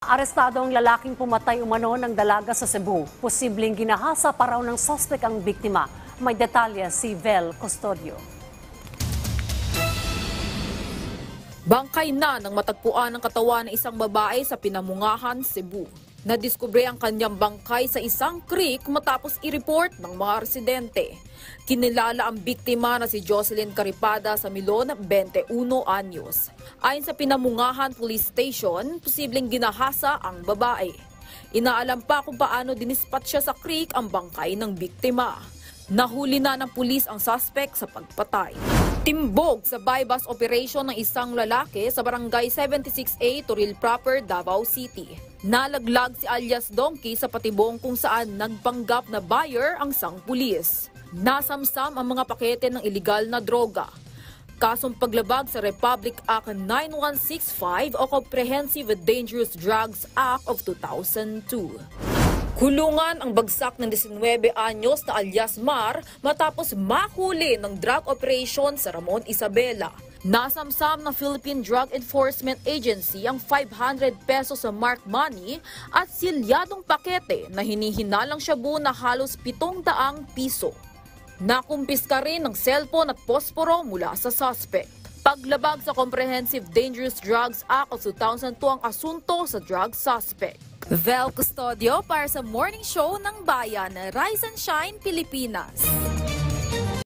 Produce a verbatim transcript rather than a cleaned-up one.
Arestado ang lalaking pumatay umano ng dalaga sa Cebu. Posibleng ginahasa pa raw ng suspect ang biktima. May detalye si Vel Custodio. Bangkay na ng matagpuan ng katawan ng isang babae sa Pinamungahan, Cebu. Nadiskubre ang kanyang bangkay sa isang creek matapos i-report ng mga residente. Kinilala ang biktima na si Jocelyn Caripada sa Milon, twenty-one anyos. Ayon sa Pinamungahan Police Station, posibleng ginahasa ang babae. Inaalam pa kung paano dinispatch siya sa creek ang bangkay ng biktima. Nahuli na ng pulis ang suspect sa pagpatay. Timbog sa bypass operation ng isang lalaki sa barangay seventy-six A, Toril Proper, Davao City. Nalaglag si alias Donkey sa patibong kung saan nagpanggap na buyer ang isang pulis. Nasamsam ang mga pakete ng iligal na droga. Kasong paglabag sa Republic Act nine one six five o Comprehensive Dangerous Drugs Act of two thousand two. Kulungan ang bagsak ng nineteen anyos na alias Mar matapos mahuli ng drug operation sa Ramon Isabela. Nasamsam ng Philippine Drug Enforcement Agency ang five hundred pesos sa marked money at silyadong pakete na hinihinalang shabu na halos pitong daang piso. Nakumpiska rin ng cellphone at posporo mula sa suspect. Paglabag sa Comprehensive Dangerous Drugs Act of two thousand two ang asunto sa drug suspect. Vel Custodio para sa Morning Show ng Bayan, Rise and Shine, Pilipinas.